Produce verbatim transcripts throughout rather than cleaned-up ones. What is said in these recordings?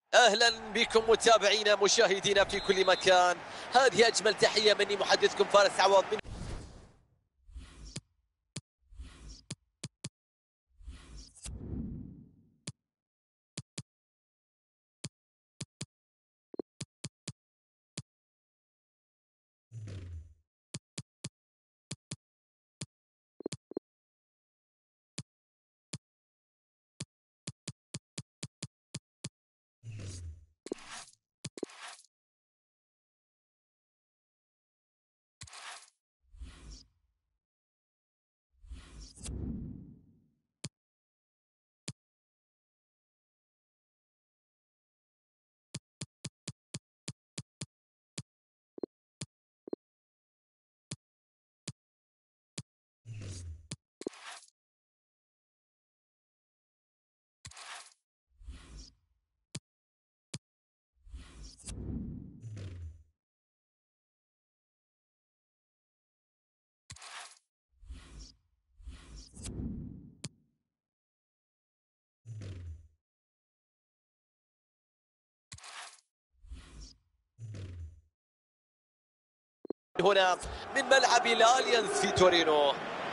اهلا بكم متابعينا مشاهدينا في كل مكان. هذه اجمل تحيه مني محدثكم فارس عوض من هنا من ملعب الاليانز في تورينو.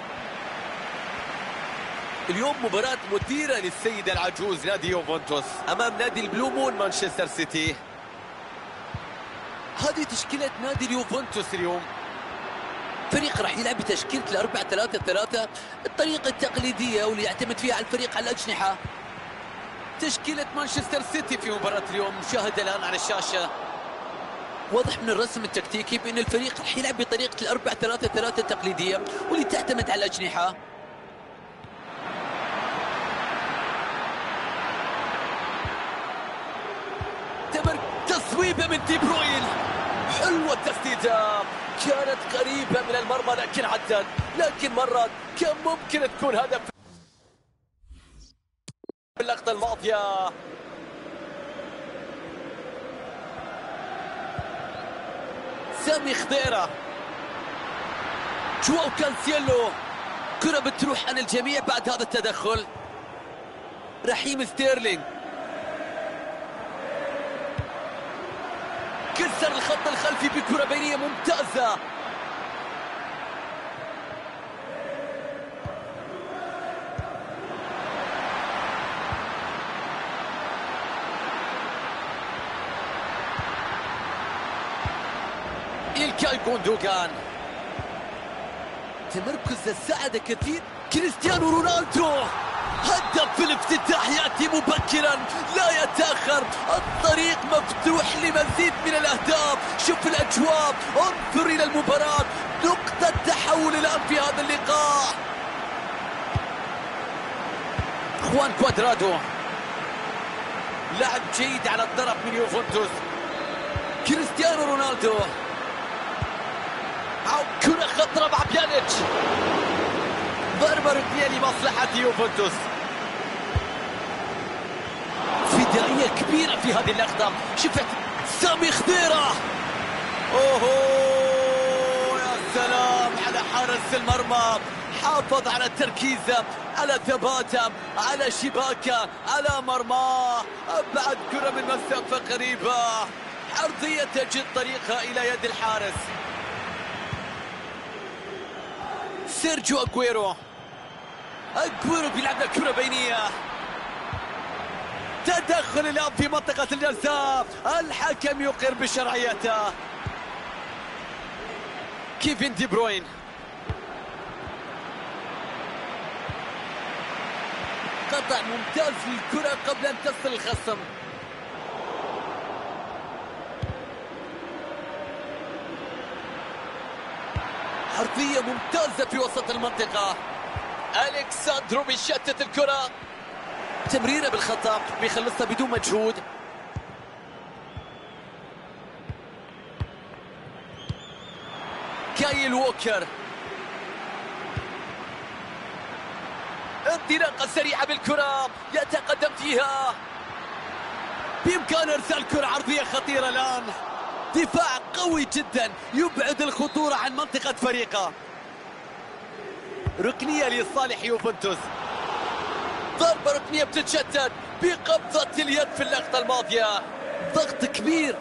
اليوم مباراة مثيرة للسيد العجوز نادي يوفنتوس امام نادي البلو مون مانشستر سيتي. هذه تشكيلة نادي اليوفنتوس اليوم. فريق راح يلعب بتشكيلة الأربعة ثلاثة ثلاثة، الطريقة التقليدية واللي يعتمد فيها على الفريق على الأجنحة. تشكيلة مانشستر سيتي في مباراة اليوم مشاهدة الآن على الشاشة. واضح من الرسم التكتيكي بأن الفريق راح يلعب بطريقة الأربعة ثلاثة ثلاثة التقليدية واللي تعتمد على الأجنحة. تمر تصويبة من دي بروين، حلوة التسديدة، كانت قريبة من المرمى لكن عدت، لكن مرات كان ممكن تكون هدف في اللقطة الماضية. سامي خضيرة، جواو كانسيلو، كرة بتروح عن الجميع بعد هذا التدخل. رحيم ستيرلينج كسر الخط الخلفي بكرة بينية ممتازة. إلكاي غوندوغان، تمركز ساعد كثير. كريستيانو رونالدو، هدف في الافتتاح يأتي مبكرا لا يتأخر. الطريق مفتوح لمزيد من الأهداف. شوف الأجواء، انظر إلى المباراة، نقطة تحول الآن في هذا اللقاء. خوان كوادرادو، لعب جيد على الطرف من يوفنتوس. كريستيانو رونالدو، كرة خطرة مع بيانيتش، ضربة ركنية لمصلحة يوفنتوس. فدائية كبيرة في هذه اللقطة. شفت سامي خضيرة، اوهو يا سلام على حارس المرمى، حافظ على تركيزه، على ثباته، على شباكه، على مرماه. ابعد كرة من مسافة قريبة، عرضية تجد طريقها الى يد الحارس. سيرجيو أغويرو، أغويرو بيلعب كرة بينية، تدخل الآن في منطقة الجزاء، الحكم يقر بشرعيته. كيفن دي بروين، قطع ممتاز للكرة قبل أن تصل الخصم. عرضية ممتازة في وسط المنطقة. ألكساندرو بيشتت الكرة، تمريرة بالخطأ بيخلصها بدون مجهود. كايل ووكر، انطلاقة سريعة بالكرة، يتقدم فيها، بإمكان إرسال كرة عرضية خطيرة الآن. دفاع قوي جدا يبعد الخطورة عن منطقة فريقه. ركنية لصالح يوفنتوس، ضربة ركنية بتتشتت، بقبضة اليد في اللقطة الماضية. ضغط كبير،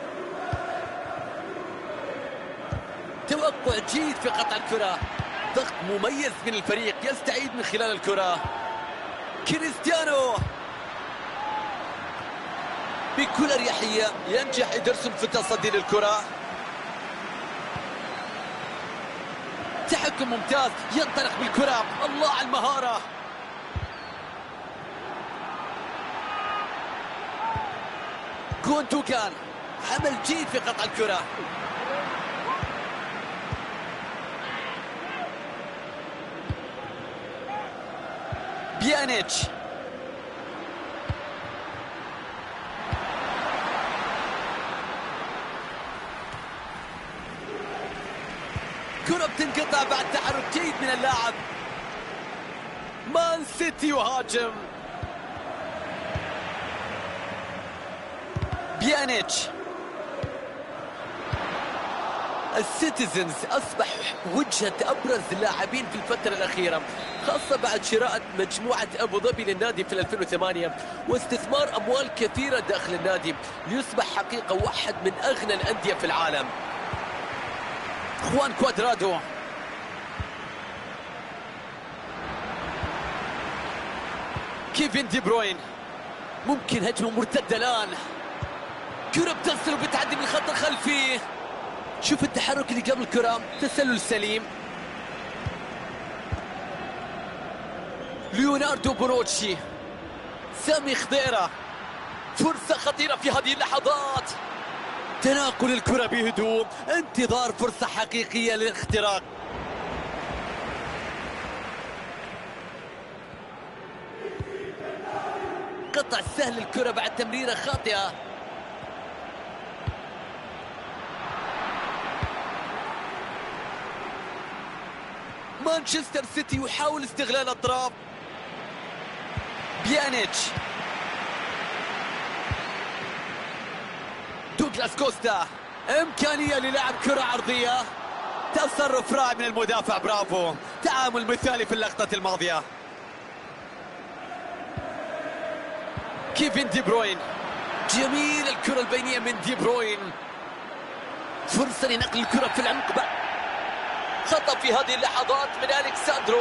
توقع جيد في قطع الكرة، ضغط مميز من الفريق يستعيد من خلال الكرة. كريستيانو بكل أريحية ينجح إيدرسون في التصدي للكرة. تحكم ممتاز، ينطلق بالكرة، الله على المهارة. جوندوغان عمل جيد في قطع الكرة. بيانيتش كرة بتنقطع بعد تحرك جيد من اللاعب. مان سيتي يهاجم. بيانيتش. السيتيزنز أصبح وجهة أبرز اللاعبين في الفترة الأخيرة، خاصة بعد شراء مجموعة أبو ظبي للنادي في ألفين وثمانية واستثمار أموال كثيرة داخل النادي ليصبح حقيقة واحد من أغنى الأندية في العالم. خوان كوادرادو كيفن دي بروين، ممكن هجمة مرتدة الآن. كرة بتصل وبتعدي من الخط الخلفي. شوف التحرك اللي قبل الكرة، تسلل سليم. ليوناردو بونوتشي، سامي خضيرة، فرصة خطيرة في هذه اللحظات. تناقل الكرة بهدوء، انتظار فرصة حقيقية للاختراق. قطع سهل الكرة بعد تمريرة خاطئة. مانشستر سيتي يحاول استغلال اطراف. بيانيتش، دوغلاس كوستا، امكانيه للعب كره عرضيه. تصرف رائع من المدافع، برافو، تعامل مثالي في اللقطه الماضيه. كيفن دي بروين، جميل الكره البينيه من دي بروين. فرصه لنقل الكره في العمق. خطأ في هذه اللحظات من أليكساندرو.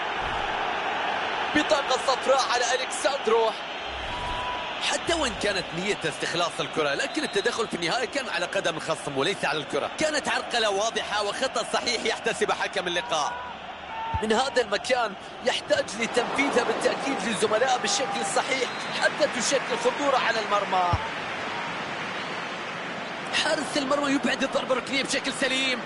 بطاقة صفراء على أليكساندرو. حتى وإن كانت نيته استخلاص الكرة، لكن التدخل في النهاية كان على قدم الخصم وليس على الكرة. كانت عرقلة واضحة وخطأ صحيح يحتسب حكم اللقاء. من هذا المكان يحتاج لتنفيذها بالتأكيد للزملاء بالشكل الصحيح حتى تشكل خطورة على المرمى. حارس المرمى يبعد الضربة الركنية بشكل سليم.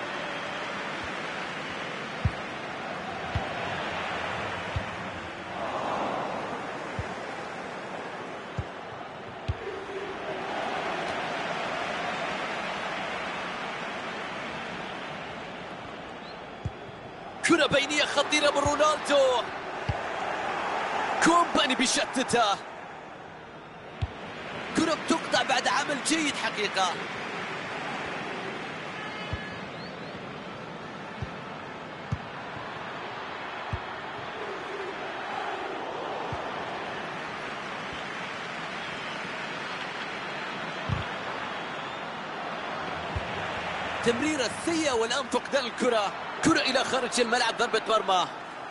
كرة بينية خطيرة من رونالدو. كومباني بيشتتها. كرة بتقطع بعد عمل جيد حقيقة. تمريرة سيئة والآن فقدان الكرة. كرة إلى خارج الملعب، ضربة مرمى.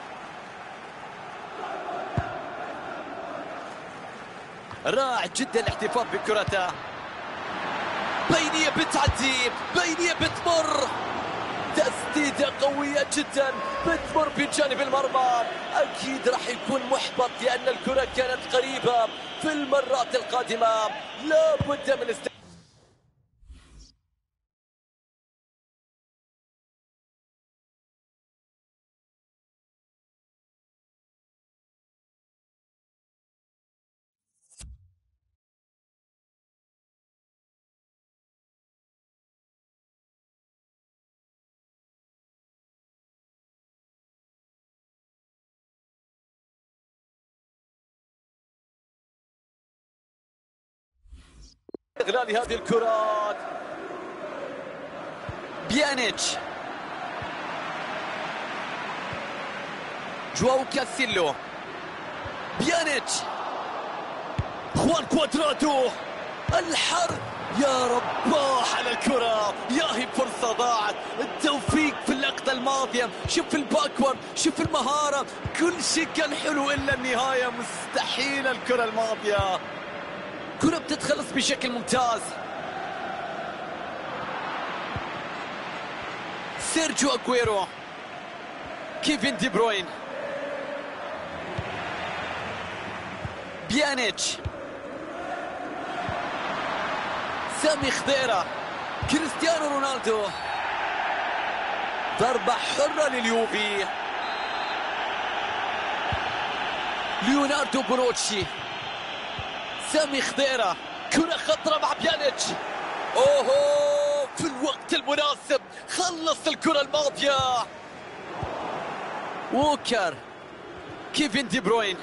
رائع جدا الاحتفاظ بكرته. بينية بتعدي، بينية بتمر، تسديدة قوية جدا بتمر بجانب المرمى. أكيد راح يكون محبط لأن الكرة كانت قريبة. في المرات القادمة لا بد من است... إغلال هذه الكرات. بيانيتش، جواو كاسيلو. بيانيتش، خوان كوادرادو، الحرب يا رباه على الكرة، يا هي فرصة ضاعت. التوفيق في اللقطة الماضية، شوف الباكورد، شوف المهارة، كل شيء كان حلو إلا النهاية مستحيل. الكرة الماضية كرة بتتخلص بشكل ممتاز. سيرجيو أغويرو، كيفن دي بروين، بيانيتش، سامي خضيرة، كريستيانو رونالدو. ضربة حرة لليوفي. ليوناردو بونوتشي، سامي خضيرة، كرة خطرة مع بيانيتش. اوهو في الوقت المناسب خلص الكرة الماضية. ووكر، كيفن دي بروين،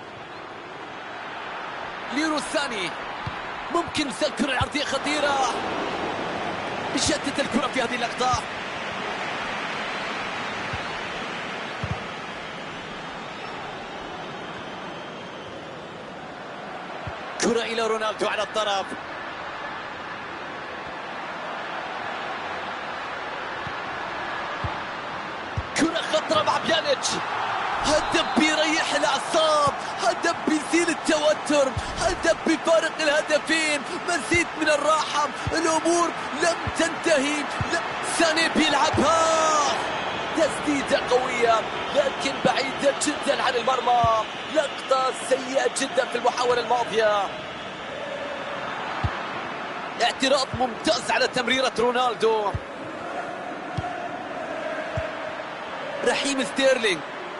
ليرو ثاني، ممكن يرسل الكرة العرضية خطيرة. يشتت الكرة في هذه اللقطة. كرة إلى رونالدو على الطرف. كرة خطرة مع بيانيتش. هدف بيريح الأعصاب، هدف بيزيل التوتر، هدف بفارق الهدفين، مزيد من الراحة. الأمور لم تنتهي. لا. ساني بيلعبها، تسديدة قوية لكن بعيدة جدا عن المرمى. لقطة سيئة جدا في المحاولة الماضية. اعتراض ممتاز على تمريرة رونالدو. رحيم ستيرلينج،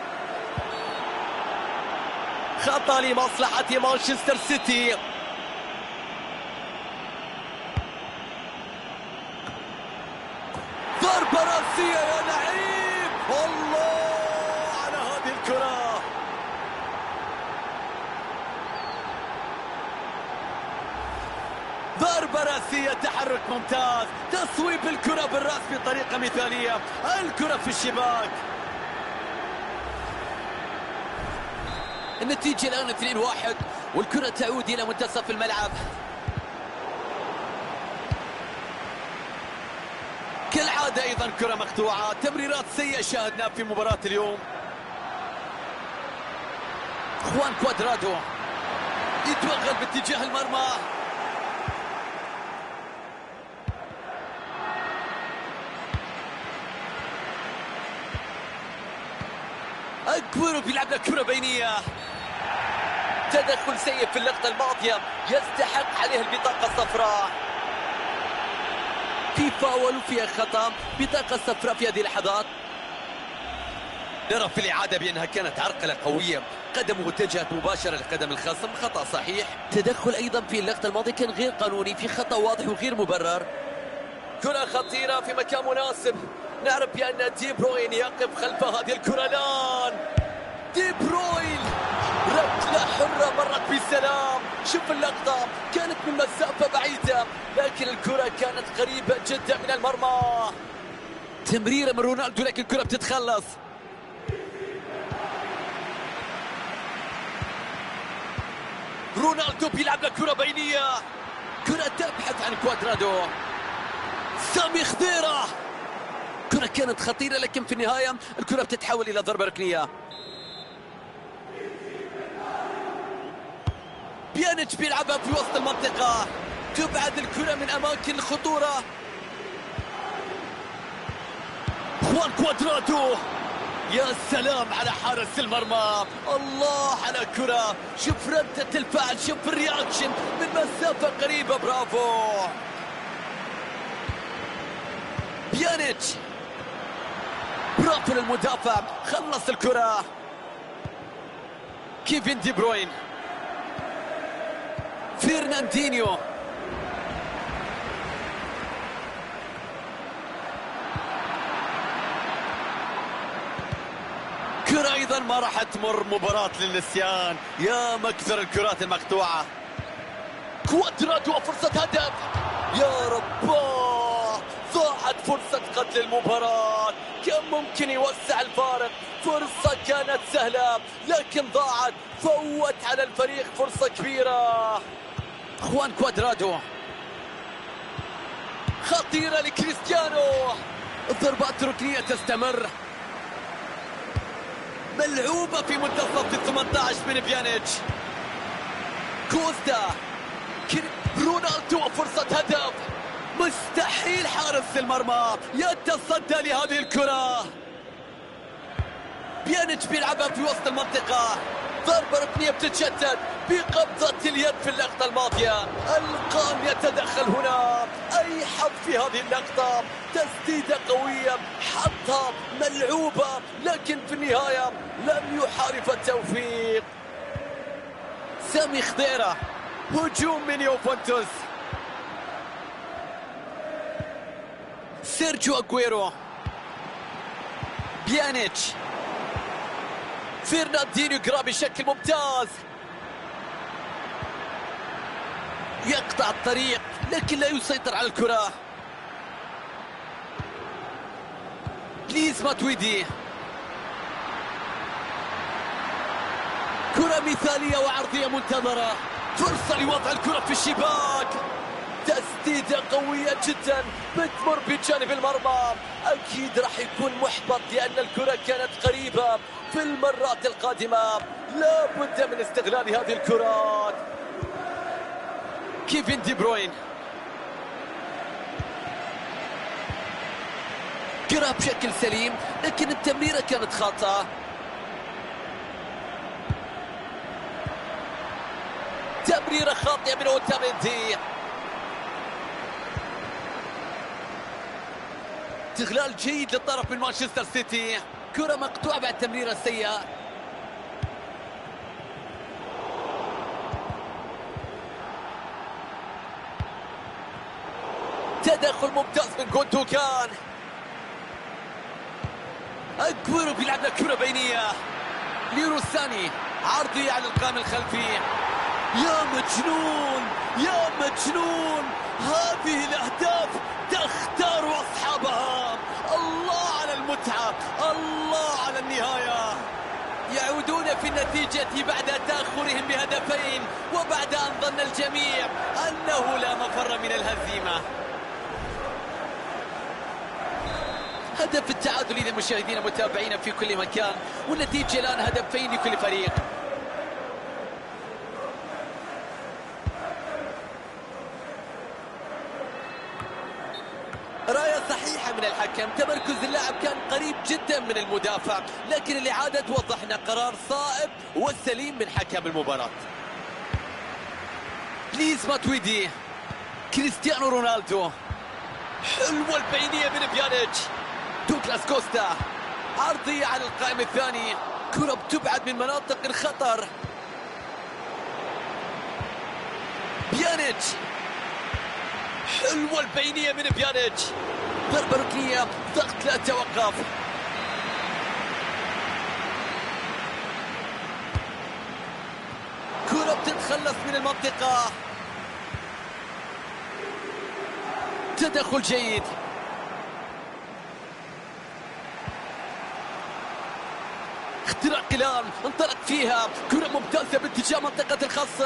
خطأ لمصلحة مانشستر سيتي. ضربة رأسية يا لعيب، الله على هذه الكرة. ضربة رأسية، تحرك ممتاز، تصويب الكرة بالرأس بطريقة مثالية. الكرة في الشباك. النتيجة الآن اثنين واحد والكرة تعود إلى منتصف الملعب. كالعادة أيضا كرة مقطوعة، تمريرات سيئة شاهدناها في مباراة اليوم. خوان كوادرادو يتوغل باتجاه المرمى. أغويرو بيلعب له كرة بينية. تدخل سيء في اللقطة الماضية، يستحق عليه البطاقة الصفراء. في فاول وفيها خطأ، بطاقة صفراء في هذه اللحظات. نرى في الإعادة بأنها كانت عرقلة قوية، قدمه اتجهت مباشرة لقدم الخصم، خطأ صحيح. تدخل أيضا في اللقطة الماضية كان غير قانوني، في خطأ واضح وغير مبرر. كرة خطيرة في مكان مناسب. نعرف بأن دي بروين يقف خلف هذه الكرة الآن. دي بروين، ركلة حرة مرت بسلام. شوف اللقطة، كانت من مسافة بعيدة لكن الكرة كانت قريبة جدا من المرمى. تمريرة من رونالدو لكن الكرة بتتخلص. رونالدو بيلعب لكرة بينية، كرة تبحث عن كوادرادو. سامي خضيرة، كرة كانت خطيرة لكن في النهاية الكرة بتتحول إلى ضربة ركنية. بيانيتش بيلعبها في وسط المنطقة، تبعد الكرة من أماكن الخطورة. خوان كوادرادو، يا سلام على حارس المرمى، الله على كرة. شوف ردة الفعل، شوف الرياكشن من مسافة قريبة، برافو. بيانيتش، برافو للمدافع، خلص الكرة. كيفن دي بروين، فيرناندينيو، كرة أيضا ما راح تمر مباراة للنسيان. يا مكثر الكرات المقطوعة. كوادرادو، فرصة هدف، يا رباه ضاعت فرصة قتل المباراة. كان ممكن يوسع الفارق، فرصة كانت سهلة لكن ضاعت، فوت على الفريق فرصة كبيرة. خوان كوادرادو، خطيرة لكريستيانو، الضربات الركنية تستمر، ملعوبة في منتصف الثمانية عشر من بيانيتش. كوستا، رونالدو، فرصة هدف، مستحيل حارس المرمى يتصدى لهذه الكرة. بيانيتش بيلعبها في وسط المنطقة، ضربة ركنية بتتشتت بقبضة اليد في اللقطة الماضية. القام يتدخل هنا، أي حظ في هذه اللقطة، تسديدة قوية حطها ملعوبة لكن في النهاية لم يحالف التوفيق. سامي خضيرة، هجوم من يوفنتوس. سيرجيو أغويرو، بيانيتش، فرناندينيو يقرأ بشكل ممتاز، يقطع الطريق لكن لا يسيطر على الكرة. ليز ماتويدي، كرة مثالية وعرضية منتظرة، فرصة لوضع الكرة في الشباك، تسديدة قوية جدا بتمر بجانب المرمى. أكيد راح يكون محبط لأن الكرة كانت قريبة. في المرات القادمة لا بد من استغلال هذه الكرات. كيفن دي بروين، قرأ بشكل سليم لكن التمريرة كانت خاطئة. تمريرة خاطئة من أوتاميندي، استغلال جيد للطرف من مانشستر سيتي، كرة مقطوعة بعد تمريرة سيئة. تدخل ممتاز من جوندوغان، أغويرو بيلعب له كرة بينية، ليرو ساني، عرضية على القائم الخلفي. يا مجنون يا مجنون، هذه الأهداف تختار أصحابها. الله على المتعة، الله على النهاية. يعودون في النتيجة بعد تأخرهم بهدفين وبعد أن ظن الجميع أنه لا مفر من الهزيمة. هدف التعادل إذا مشاهدينا متابعين في كل مكان، والنتيجة الآن هدفين لكل فريق. راية صحيحة من الحكم، تمركز اللاعب كان قريب جدا من المدافع، لكن الإعادة توضح لنا قرار صائب والسليم من حكم المباراة. ليز ماتويدي، كريستيانو رونالدو، حلوة البينية من بيانيتش، دوغلاس كوستا، عرضية على القائم الثاني، كرة بتبعد من مناطق الخطر. بيانيتش، حلوة البينية من بيانيتش، ضربة ركنية، ضغط لا توقف. كرة بتتخلص من المنطقة، تدخل جيد. اختراق الآن، انطلق فيها، كرة ممتازة باتجاه منطقة الخصم.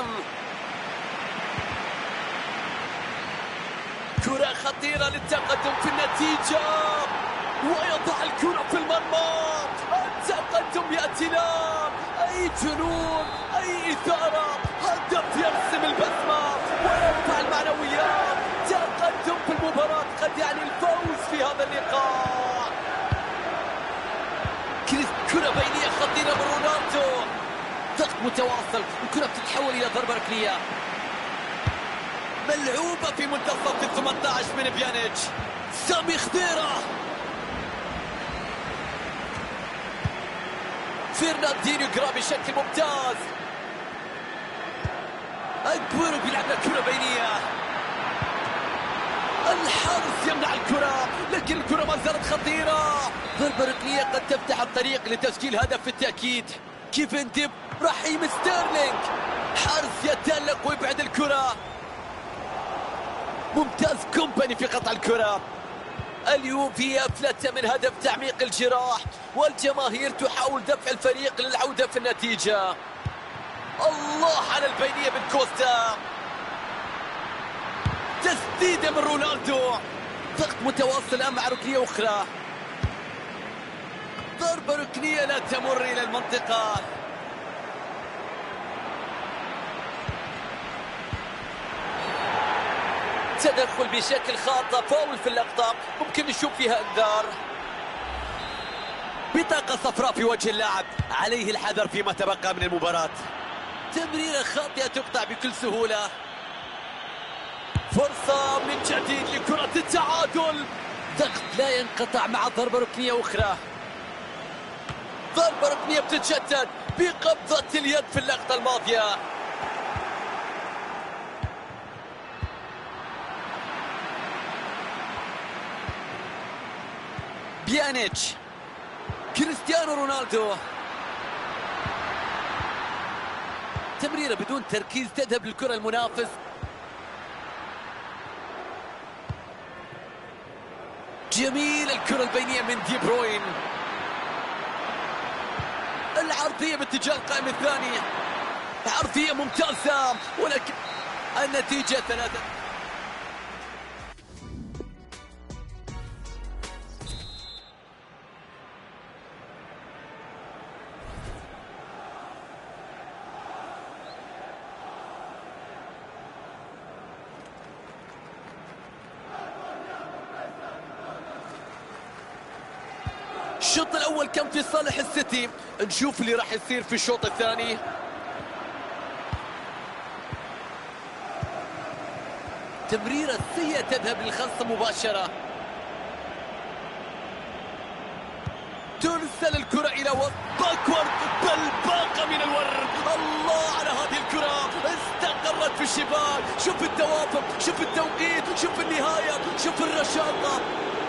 كرة خطيرة للتقدم في النتيجة، ويضع الكرة في المرمى. التقدم يأتي الآن، أي جنون، أي إثارة، هدف يرسم البسمة ويرفع المعنويات. تقدم في المباراة قد يعني الفوز في هذا اللقاء. كرة بينية خطيرة من رونالدو، ضغط متواصل، الكرة بتتحول إلى ضربة ركنية ملعوبة في منتصف الثمانية عشر من بيانيتش. سامي خضيرة، فرناندينيو يقرأ بشكل ممتاز، أغويرو بيلعب له كرة بينية، الحارس يمنع الكرة لكن الكرة ما زالت خطيرة. ضربة ركنية قد تفتح الطريق لتسجيل هدف بالتأكيد. كيفن ديب، رحيم ستيرلينج، حارس يتألق ويبعد الكرة. ممتاز كومباني في قطع الكرة. اليوفي أفلت من هدف تعميق الجراح، والجماهير تحاول دفع الفريق للعودة في النتيجة. الله على البينية من كوستا، تسديدة من رونالدو، ضغط متواصل مع ركنية أخرى، ضربة ركنية لا تمر إلى المنطقة. تدخل بشكل خاطئ، فاول في اللقطة، ممكن نشوف فيها انذار. بطاقة صفراء في وجه اللاعب، عليه الحذر فيما تبقى من المباراة. تمريرة خاطئة تقطع بكل سهولة. فرصة من جديد لكرة التعادل، ضغط لا ينقطع مع ضربة ركنية أخرى. ضربة ركنية بتتجدد بقبضة اليد في اللقطة الماضية. بيانيتش، كريستيانو رونالدو، تمريرة بدون تركيز تذهب للكرة المنافس. جميل الكرة البينية من دي بروين، العرضية باتجاه القائم الثاني، عرضية ممتازة، ولكن النتيجة ثلاثة. الشوط الأول كان في صالح السيتي، نشوف اللي راح يصير في الشوط الثاني. تمريرة سيئة تذهب للخلص مباشرة، ترسل الكرة إلى وسط باكورد، بل باقة من الورد. الله على هذه الكرة، استقرت في الشباك. شوف التوافق، شوف التوقيت، شوف النهاية، شوف الرشاقة.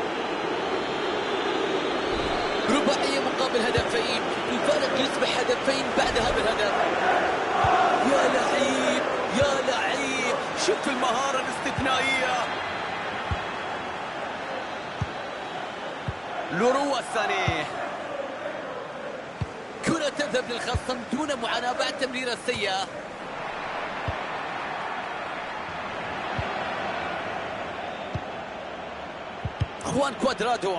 رباعية مقابل هدفين، الفارق يصبح هدفين بعد هذا الهدف. يا لعيب يا لعيب، شوف المهارة الاستثنائية. لوروا الثاني، كرة تذهب للخصم دون معاناة بعد تمريرة سيئة. خوان كوادرادو،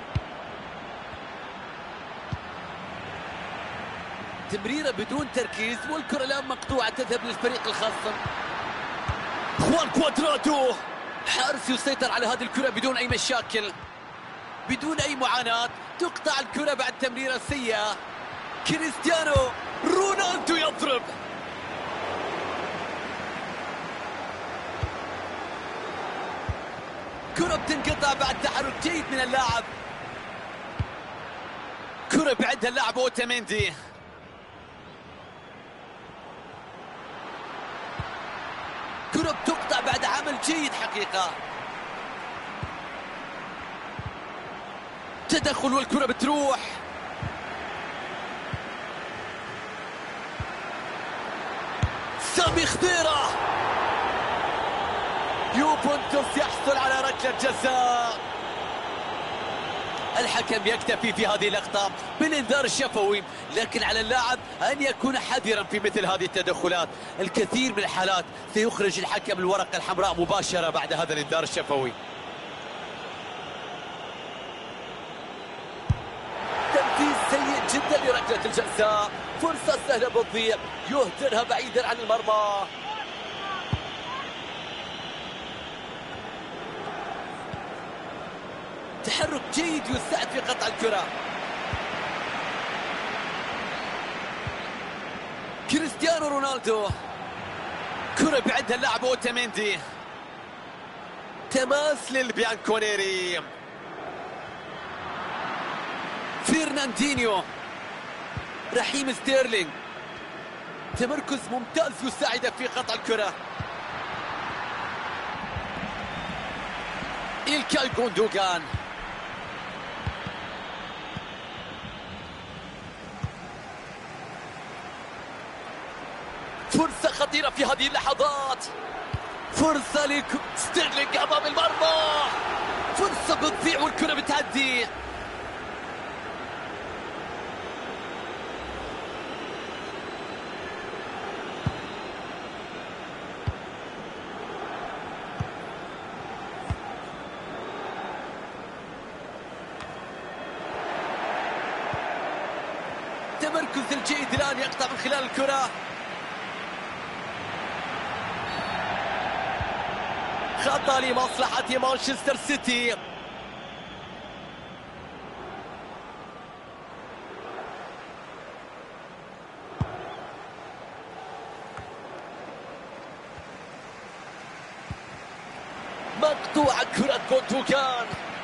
تمريرة بدون تركيز، والكرة الآن مقطوعة تذهب للفريق الخصم. خوان كوادرادو، حارس يسيطر على هذه الكرة بدون أي مشاكل، بدون أي معاناة. تقطع الكرة بعد تمريرة سيئة. كريستيانو رونالدو يضرب، كرة بتنقطع بعد تحرك جيد من اللاعب. كرة بعدها اللاعب أوتاميندي، كرة بتقطع بعد عمل جيد حقيقة. تدخل والكرة بتروح. سامي خضيرة، يوفنتوس يحصل على ركلة جزاء. الحكم يكتفي في هذه اللقطة بالإنذار الشفوي، لكن على اللاعب أن يكون حذرا في مثل هذه التدخلات. الكثير من الحالات سيخرج الحكم الورقة الحمراء مباشرة بعد هذا الإنذار الشفوي. تنفيذ سيء جدا لركلة الجزاء، فرصة سهلة بتضيع، يهدرها بعيدا عن المرمى. تحرك جيد يساعد في قطع الكرة. كريستيانو رونالدو، كرة بعدها اللاعب أوتاميندي، تماس للبيانكونيري. فيرناندينيو، رحيم ستيرلينج، تمركز ممتاز يساعد في قطع الكرة. إلكاي غوندوغان، فرصة خطيرة في هذه اللحظات، فرصة لستيرلينج أمام المرمى، فرصة بتضيع والكرة بتعدي. تمركز الجيد الآن يقطع من خلال الكرة. خطأ لمصلحة مانشستر سيتي. مقطوعة كرة جوندوغان.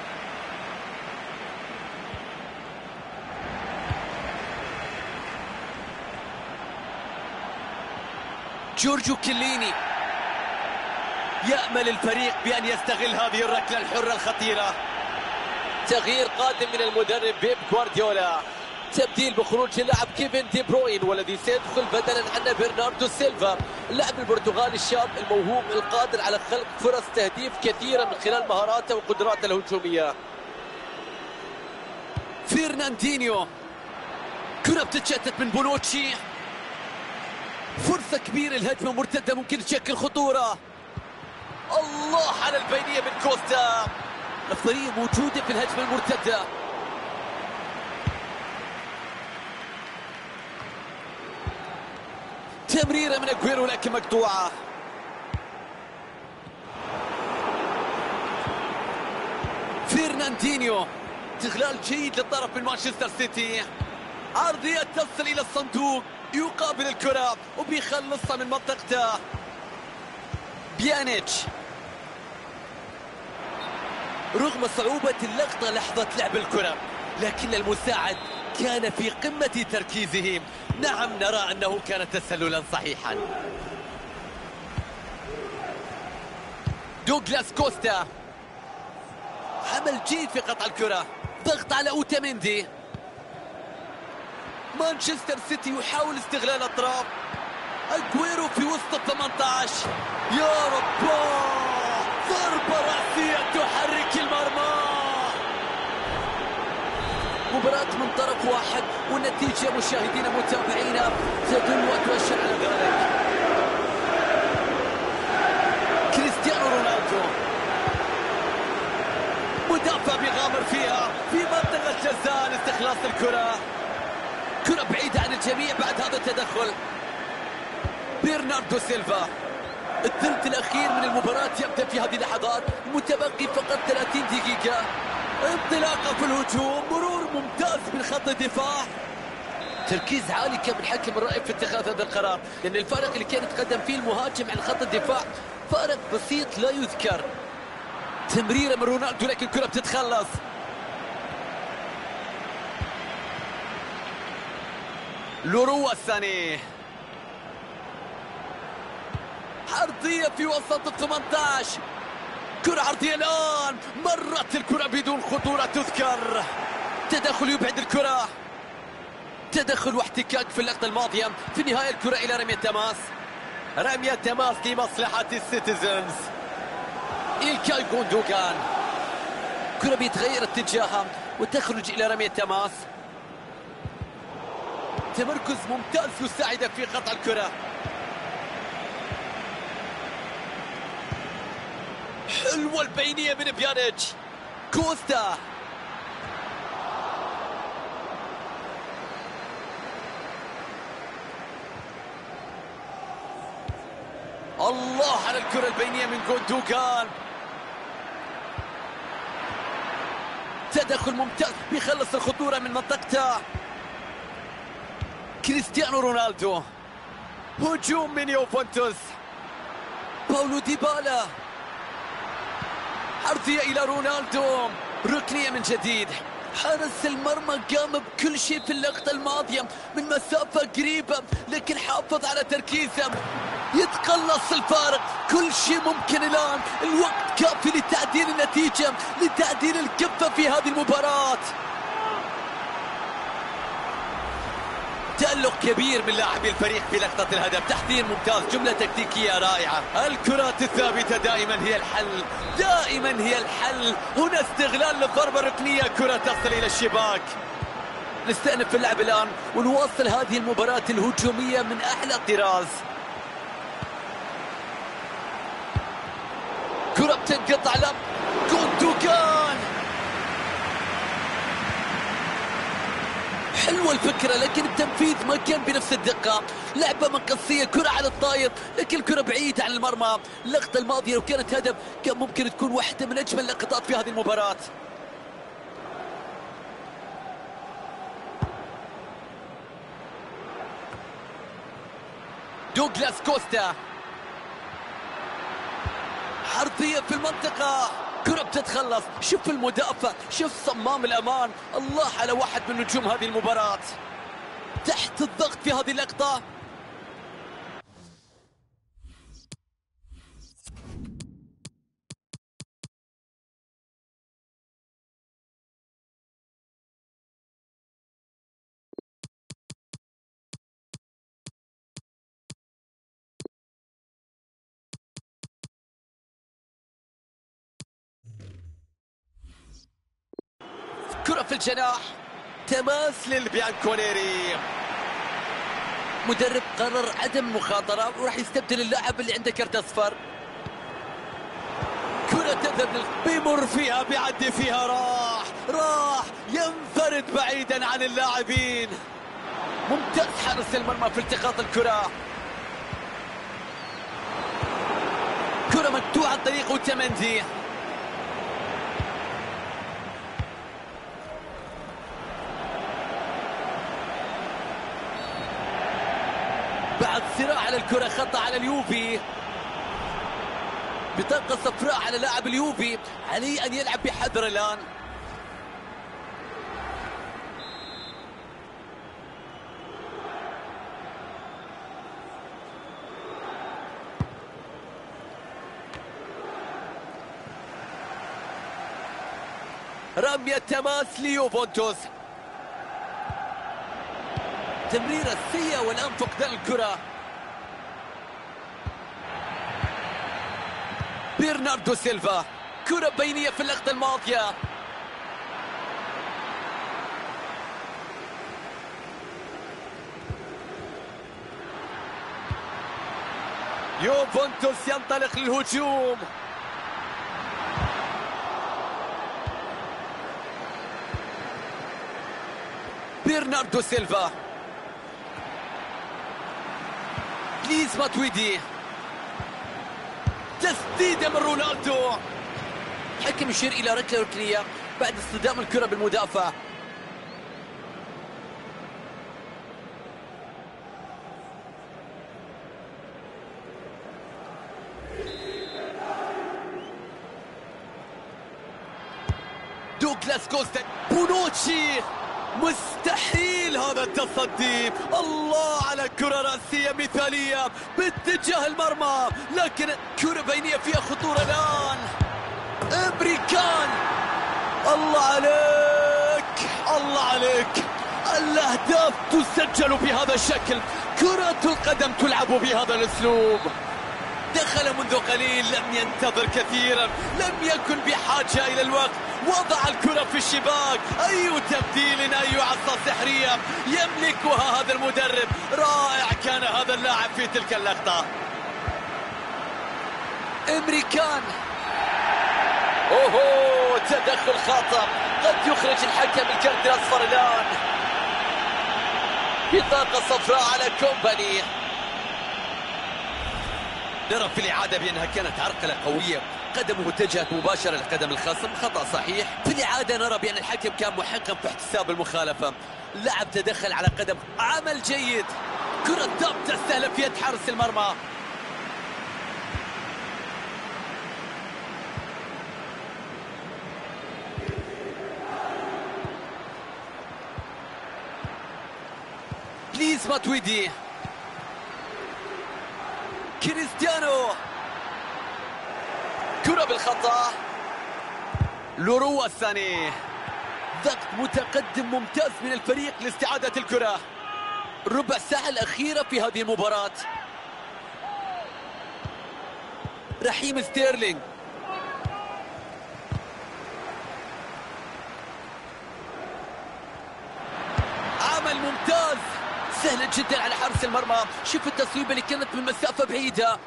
جورجو كيليني يأمل الفريق بأن يستغل هذه الركلة الحرة الخطيرة. تغيير قادم من المدرب بيب غوارديولا. تبديل بخروج اللاعب كيفن دي بروين والذي سيدخل بدلا عنه برناردو سيلفا، اللاعب البرتغالي الشاب الموهوب القادر على خلق فرص تهديف كثيرة من خلال مهاراته وقدراته الهجومية. فيرناندينيو، كرة بتتشتت من بونوتشي. فرصة كبيرة الهجمة مرتدة ممكن تشكل خطورة. الله على البينية من كوستا. الأفضلية موجودة في الهجمة المرتدة. تمريرة من أجويرو لكن مقطوعة. فيرناندينيو، استغلال جيد للطرف من مانشستر سيتي. عرضية تصل إلى الصندوق، يقابل الكرة وبيخلصها من منطقته. بيانيتش، رغم صعوبة اللقطة لحظة لعب الكرة لكن المساعد كان في قمة تركيزه. نعم، نرى أنه كان تسللا صحيحا. دوغلاس كوستا، عمل جيد في قطع الكرة. ضغط على أوتاميندي. مانشستر سيتي يحاول استغلال أطراف. أجويرو في وسط الثمانية عشر. يا رب، ضربة رأسية تحرك المرمى. مباراة من طرف واحد والنتيجة مشاهدينا متابعينا تدل وتؤشر على ذلك. كريستيانو رونالدو، مدافع بيغامر فيها في منطقة جزاء لاستخلاص الكرة. كرة بعيدة عن الجميع بعد هذا التدخل. برناردو سيلفا، الثلث الأخير من المباراة يبدأ في هذه اللحظات. متبقي فقط ثلاثين دقيقة. انطلاقة في الهجوم، مرور ممتاز من خط الدفاع. تركيز عالي كان من الحكم الرائد في اتخاذ هذا القرار، لأن الفارق اللي كان يتقدم فيه المهاجم عن خط الدفاع فارق بسيط لا يذكر. تمريرة من رونالدو لكن الكرة بتتخلص. لوروا الثاني، عرضية في وسط الثمانية عشر. كرة عرضية الآن، مرت الكرة بدون خطورة تذكر. تدخل يبعد الكرة. تدخل واحتكاك في اللقطة الماضية. في النهاية الكرة إلى رمية تماس. رمية تماس لمصلحة السيتيزنز. إلكاي غوندوغان، كرة بيتغير اتجاهها وتخرج إلى رمية تماس. تمركز ممتاز يساعدك في قطع الكرة. حلوة البينية من بيانيتش. كوستا، الله على الكرة البينية من غوندوغان. تدخل ممتاز بيخلص الخطورة من منطقته. كريستيانو رونالدو، هجوم من يوفنتوس. باولو ديبالا، عرضية إلى رونالدو. ركنية من جديد. حارس المرمى قام بكل شيء في اللقطة الماضية من مسافة قريبة لكن حافظ على تركيزه. يتقلص الفارق. كل شيء ممكن الآن. الوقت كافي لتعديل النتيجة، لتعديل الكفة في هذه المباراة. تألق كبير من لاعبي الفريق في لقطة الهدف، تحضير ممتاز، جملة تكتيكية رائعة. الكرات الثابتة دائما هي الحل، دائما هي الحل. هنا استغلال للضربة الركنية، كرة تصل إلى الشباك. نستأنف اللعب الآن ونواصل هذه المباراة الهجومية من أعلى الطراز. كرة بتنقطع لب جوندوغان. حلوة الفكرة لكن التنفيذ ما كان بنفس الدقة. لعبة مقصية، كرة على الطاير لكن الكرة بعيدة عن المرمى. اللقطة الماضية لو كانت هدف كان ممكن تكون واحدة من أجمل اللقطات في هذه المباراة. دوغلاس كوستا، عرضية في المنطقة، كرة بتتخلص. شوف المدافع، شوف صمام الأمان. الله على واحد من نجوم هذه المباراة تحت الضغط في هذه اللقطة. كرة في الجناح، تماس للبيانكونيري. مدرب قرر عدم المخاطرة وراح يستبدل اللاعب اللي عنده كرت اصفر. كرة تذهب لل... بيمر فيها، بيعدي فيها، راح راح ينفرد بعيدا عن اللاعبين. ممتاز حارس المرمى في التقاط الكرة. كرة مقطوعة عن طريق اوتامندي. بعد صراع على الكرة، خطأ على اليوفي. بطاقة صفراء على لاعب اليوفي، عليه أن يلعب بحذر الآن. رمية تماس ليوفنتوس. تمريرة سيئة والآن فقدان الكرة. برناردو سيلفا، كرة بينية في اللقطة الماضية. يوفنتوس ينطلق للهجوم. برناردو سيلفا، ليز ماتويدي، تسديدة من رونالدو. حكم يشير إلى ركلة ركنية بعد اصطدام الكرة بالمدافع. دوغلاس كوستا، بونوتشي، مستحيل هذا التصدي. الله على كرة رأسية مثالية باتجاه المرمى، لكن كرة بينية فيها خطورة الآن. امريكان، الله عليك الله عليك. الأهداف تسجل بهذا الشكل، كرة القدم تلعب بهذا الأسلوب. دخل منذ قليل، لم ينتظر كثيرا، لم يكن بحاجة إلى الوقت، وضع الكرة في الشباك. أي تبديل، أي عصا سحرية يملكها هذا المدرب. رائع كان هذا اللاعب في تلك اللقطة. امريكان، اوهو تدخل خاطئ، قد يخرج الحكم الكرت الأصفر الآن. بطاقة صفراء على كومباني. نرى في الإعادة بأنها كانت عرقلة قوية، قدمه اتجهت مباشرة لقدم الخصم، خطأ صحيح. في الإعادة نرى بأن الحكم كان محقا في احتساب المخالفة. اللاعب تدخل على قدم، عمل جيد. كرة ثابتة سهلة في يد حارس المرمى. ليز ماتويدي، كريستيانو، كرة بالخطأ. لوروا الثاني، ضغط متقدم ممتاز من الفريق لاستعادة الكرة. ربع ساعة الأخيرة في هذه المباراة. رحيم ستيرلينج، عمل ممتاز، سهل جدا على حارس المرمى. شوف التصويبة اللي كانت من مسافة بعيدة.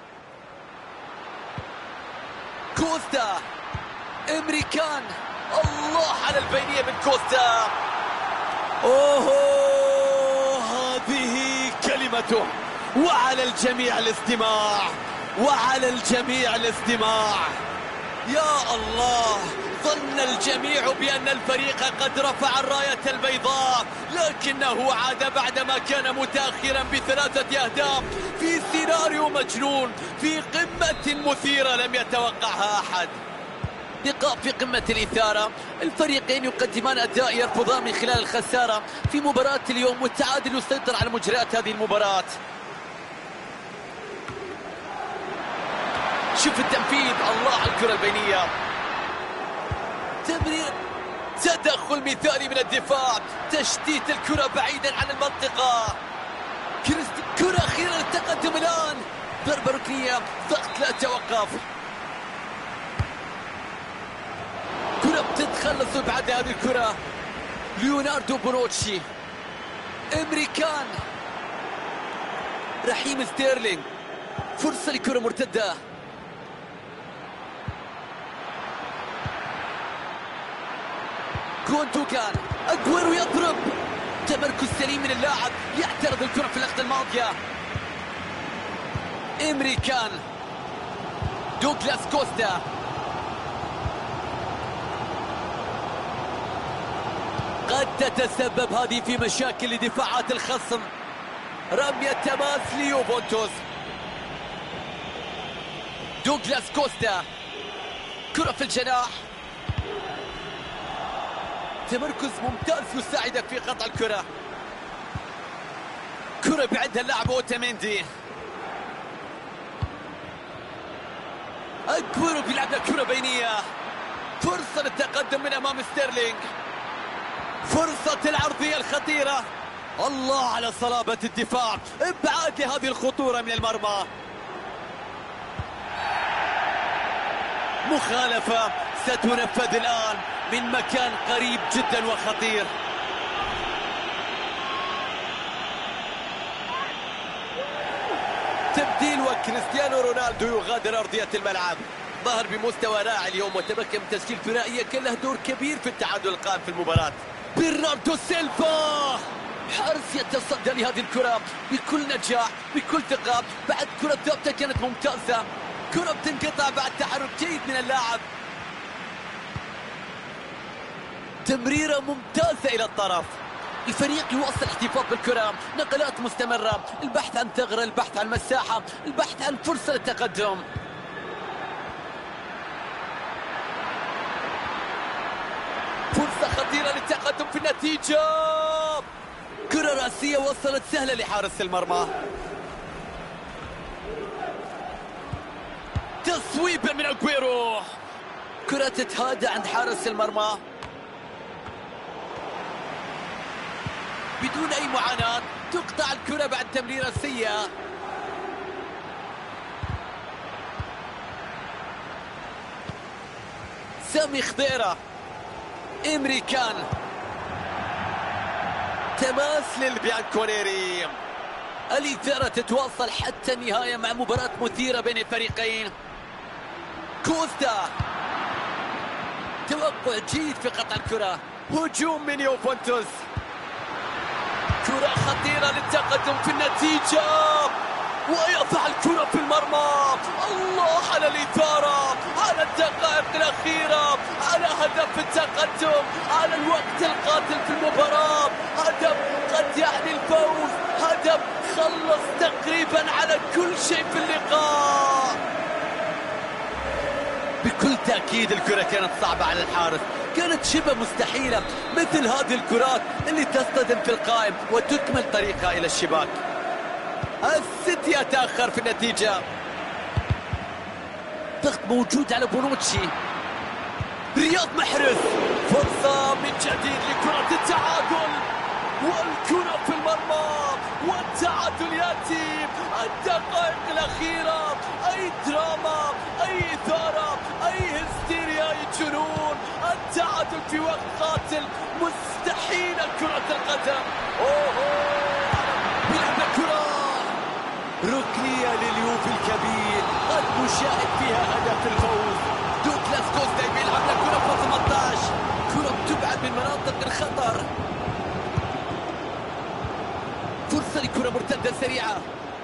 كوستا، امريكان، الله على البينية من كوستا. اوه هذه كلمته. وعلى الجميع الاستماع، وعلى الجميع الاستماع. يا الله، ظن الجميع بأن الفريق قد رفع الراية البيضاء، لكنه عاد بعدما كان متأخرا بثلاثة أهداف في سيناريو مجنون، في قمة مثيرة لم يتوقعها أحد. لقاء في قمة الإثارة، الفريقين يقدمان أداء يرفضان من خلال الخسارة في مباراة اليوم، والتعادل يسيطر على مجريات هذه المباراة. شوف التنفيذ، الله على الكرة البينية. تمرير، تدخل مثالي من الدفاع، تشتيت الكرة بعيدا عن المنطقة. كريستي، كرة أخيرة للتقدم الآن، ضربة ركنية، ضغط لا توقف. كرة بتتخلص بعد هذه الكرة. ليوناردو بونوتشي، امريكان، رحيم ستيرلينج، فرصة لكرة مرتدة. كوندوغان، أجويرو يضرب، تمركز سليم من اللاعب، يعترض الكرة في اللقطة الماضية. امريكان، دوغلاس كوستا، قد تتسبب هذه في مشاكل لدفاعات الخصم. رمية تماس ليوفنتوس. دوغلاس كوستا، كرة في الجناح، تمركز ممتاز يساعدك في قطع الكرة. كرة بعدها اللاعب اوتاميندي. أجويرو بيلعب كرة بينية، فرصة للتقدم من أمام ستيرلينج. فرصة العرضية الخطيرة، الله على صلابة الدفاع، ابعاد لهذه الخطورة من المرمى. مخالفة ستنفذ الآن من مكان قريب جدا وخطير. تبديل وكريستيانو رونالدو يغادر أرضية الملعب. ظهر بمستوى رائع اليوم وتمكن من تسجيل ثنائية كان له دور كبير في التعادل القائم في المباراة. برناردو سيلفا، حارس يتصدى لهذه الكرة بكل نجاح بكل ثقة. بعد كرة ثابتة كانت ممتازة، كرة بتنقطع بعد تحرك جيد من اللاعب. تمريرة ممتازة إلى الطرف. الفريق يواصل احتفاظ بالكرة، نقلات مستمرة، البحث عن ثغرة، البحث عن مساحة، البحث عن فرصة للتقدم. فرصة خطيرة للتقدم في النتيجة. كرة رأسية وصلت سهلة لحارس المرمى. تصويبة من أجويرو، كرة تتهادى عند حارس المرمى بدون أي معاناة. تقطع الكرة بعد تمريرة سيئة. سامي خضيرة، امريكان، تماس للبيانكونيري. الإثارة تتواصل حتى النهاية مع مباراة مثيرة بين الفريقين. كوستا، توقع جيد في قطع الكرة. هجوم من يوفنتوس، كرة خطيرة للتقدم في النتيجة، ويضع الكرة في المرمى. الله على الإثارة، على الدقائق الأخيرة، على هدف التقدم، على الوقت القاتل في المباراة. هدف قد يعني الفوز، هدف خلص تقريبا على كل شيء في اللقاء. بكل تأكيد الكرة كانت صعبة على الحارس، كانت شبه مستحيلة. مثل هذه الكرات اللي تصطدم في القائم وتكمل طريقها إلى الشباك. السيتي يتأخر في النتيجة. ضغط موجود على بونوتشي. رياض محرز، فرصة من جديد لكرة التعادل. والكرة في المرمى والتعادل يأتي. الدقائق الأخيرة، أي دراما، أي إثارة، أي هستيريا، أي جنون. التعادل في وقت قاتل، مستحيل كرة القدم. أوه بيلعب الكرة، ركنية لليوفي الكبير، قد نشاهد فيها هدف الفوز. دوغلاس كوستا بيلعب الكرة في ثمانية عشر، كرة تبعد من مناطق الخطر. فرصة لكرة مرتدة سريعة،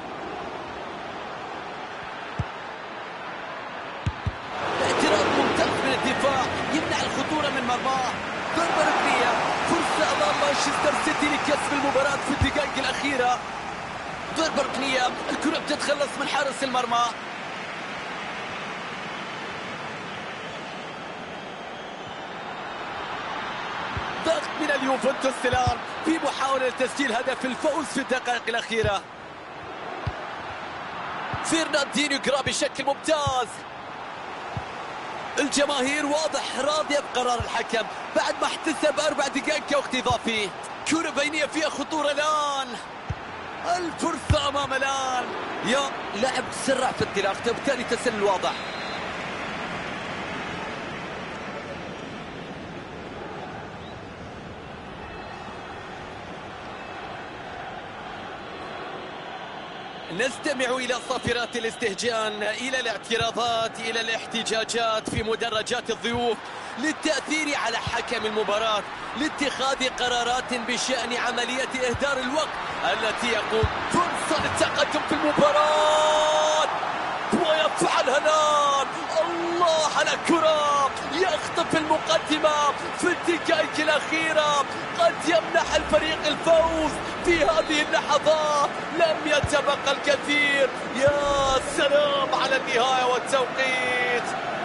اعتراض ممتاز من الدفاع يمنع الخطورة من مرماه. ضربة ركنية، فرصة أمام مانشستر سيتي لكسب المباراة في الدقائق الأخيرة. ضربة ركنية، الكرة بتتخلص من حارس المرمى. ضغط من اليوفنتوس الآن في محاولة لتسجيل هدف الفوز في الدقائق الأخيرة. فرناندينيو يقرأ بشكل ممتاز. الجماهير واضح راضية بقرار الحكم بعد ما احتسب أربع دقائق كوقت إضافي. كرة بينية فيها خطورة الآن، الفرصة أمام الآن. يا لاعب تسرع في انطلاقته وبالتالي تسلل واضح. نستمع إلى صافرات الاستهجان، إلى الاعتراضات، إلى الاحتجاجات في مدرجات الضيوف للتأثير على حكم المباراة، لاتخاذ قرارات بشأن عملية إهدار الوقت التي يقوم. فرصة للتقدم في المباراة ويفعلها الآن. الله على كرة، يخطف المقدمة في الدقائق الأخيرة، قد يمنح الفريق الفوز في هذه اللحظات. لم يتبقى الكثير. يا سلام على النهاية والتوقيت.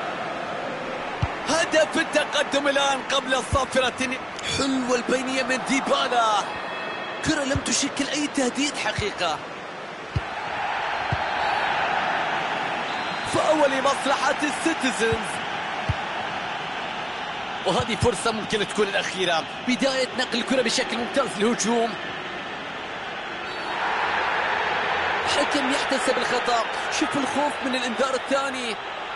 هدف التقدم الآن قبل الصافرة. حلوة البينية من ديبالا، كرة لم تشكل أي تهديد حقيقة، فأول مصلحة السيتيزنز. وهذه فرصة ممكن تكون الأخيرة. بداية نقل الكرة بشكل ممتاز للهجوم. حكم يحتسب الخطأ. شوف الخوف من الإنذار الثاني.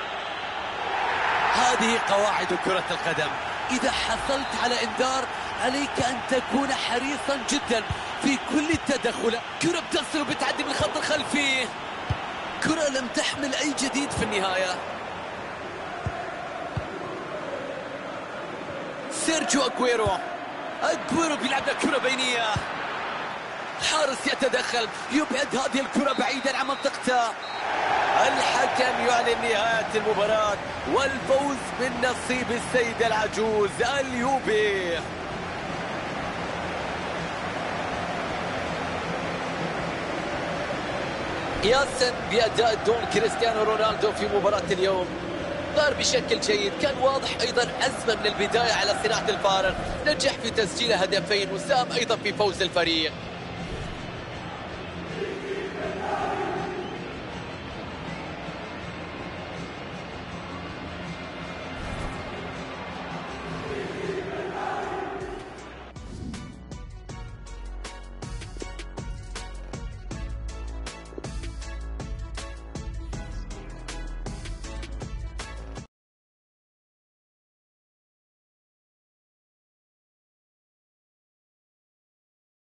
هذه قواعد كرة القدم، إذا حصلت على إنذار عليك أن تكون حريصا جدا في كل التدخل. كرة بتصل وبتعدي من الخط الخلفي. كرة لم تحمل أي جديد في النهاية. سيرجيو أغويرو، أغويرو بيلعب كرة بينية. حارس يتدخل، يبعد هذه الكرة بعيدا عن منطقته. الحكم يعلن نهاية المباراة والفوز من نصيب السيد العجوز اليوفي. ياسن بأداء دون كريستيانو رونالدو في مباراة اليوم ظهر بشكل جيد، كان واضح أيضا عزمه من البداية على صناعة الفارق، نجح في تسجيل هدفين وساهم أيضا في فوز الفريق.